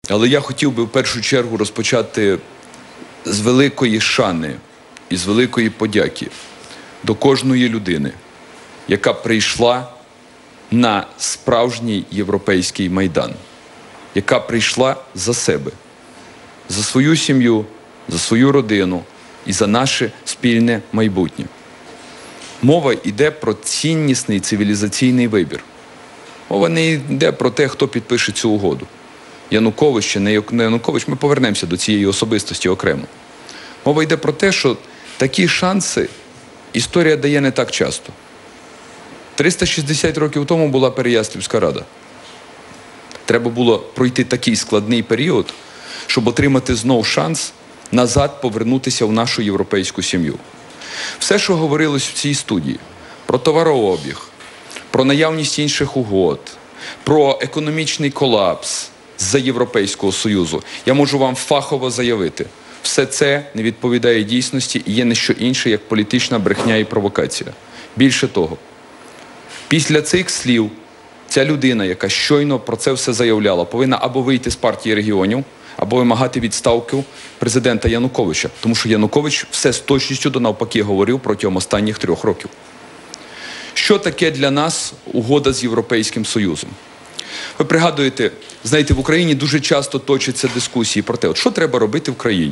Але я хотів би в першу чергу розпочати з великої шани і з великої подяки до кожної людини, яка прийшла на справжній європейський майдан, яка прийшла за себе, за свою сім'ю, за свою родину і за наше спільне майбутнє. Мова йде про ціннісний цивілізаційний вибір. Мова не йде про те, хто підпише цю угоду. Янукович чи не Янукович, ми повернемося до цієї особистості окремо. Мова йде про те, що такі шанси історія дає не так часто. 360 років тому була Переяславська рада. Треба було пройти такий складний період, щоб отримати знов шанс назад повернутися в нашу європейську сім'ю. Все, що говорилось в цій студії, про товарообіг, про наявність інших угод, про економічний колапс з-за Європейського Союзу, я можу вам фахово заявити, все це не відповідає дійсності і є не що інше, як політична брехня і провокація. Більше того, після цих слів ця людина, яка щойно про це все заявляла, повинна або вийти з партії регіонів, або вимагати відставки президента Януковича. Тому що Янукович все з точністю до навпаки говорив протягом останніх 3 років. Що таке для нас угода з Європейським Союзом? Ви пригадуєте, знаєте, в Україні дуже часто точаться дискусії про те, от що треба робити в країні.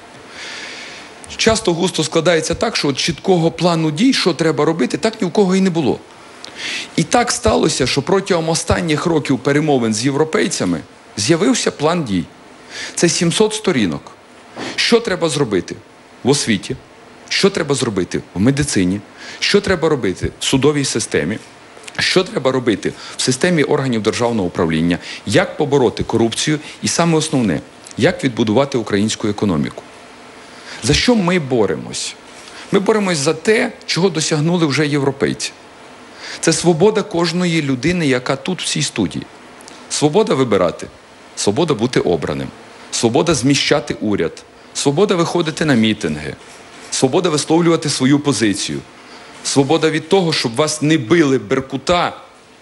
Часто густо складається так, що от чіткого плану дій, що треба робити, так ні у кого і не було. І так сталося, що протягом останніх років перемовин з європейцями з'явився план дій. Це 700 сторінок. Що треба зробити в освіті, що треба зробити в медицині, що треба робити в судовій системі, що треба робити в системі органів державного управління, як побороти корупцію і саме основне, як відбудувати українську економіку. За що ми боремось? Ми боремось за те, чого досягнули вже європейці. Це свобода кожної людини, яка тут в цій студії. Свобода вибирати, свобода бути обраним, свобода зміщати уряд, свобода виходити на мітинги, свобода висловлювати свою позицію, свобода від того, щоб вас не били беркута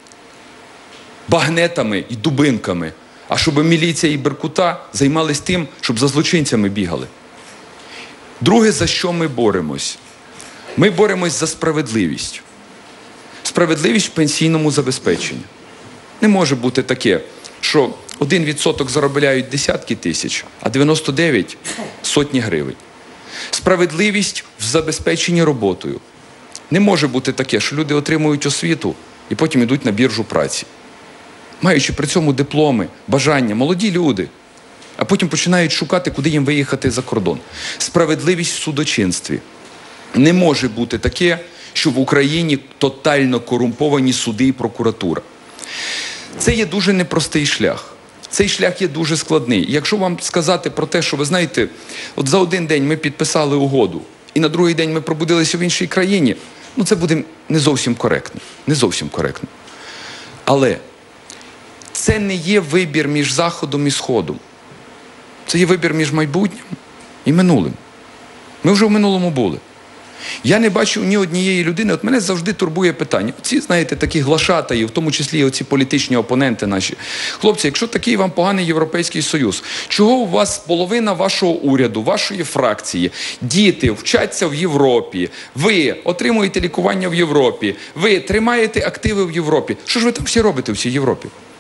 багнетами і дубинками, а щоб міліція і беркута займались тим, щоб за злочинцями бігали. Друге, за що ми боремось? Ми боремось за справедливість. Справедливість в пенсійному забезпеченні. Не може бути таке, що 1% заробляють десятки тисяч, а 99 – сотні гривень. Справедливість в забезпеченні роботою. Не може бути таке, що люди отримують освіту і потім йдуть на біржу праці. Маючи при цьому дипломи, бажання, молоді люди, а потім починають шукати, куди їм виїхати за кордон. Справедливість в судочинстві. Не може бути таке, що в Україні тотально корумповані суди і прокуратура. Це є дуже непростий шлях. Цей шлях є дуже складний. І якщо вам сказати про те, що ви знаєте, от за один день ми підписали угоду, і на другий день ми пробудилися в іншій країні, ну це буде не зовсім коректно. Не зовсім коректно. Але це не є вибір між Заходом і Сходом. Це є вибір між майбутнім і минулим. Ми вже в минулому були. Я не бачив ні однієї людини, от мене завжди турбує питання. Ці, знаєте, такі глашатаї, в тому числі і оці політичні опоненти наші. Хлопці, якщо такий вам поганий Європейський Союз, чого у вас половина вашого уряду, вашої фракції, діти вчаться в Європі, ви отримуєте лікування в Європі, ви тримаєте активи в Європі. Що ж ви там всі робите в цій Європі?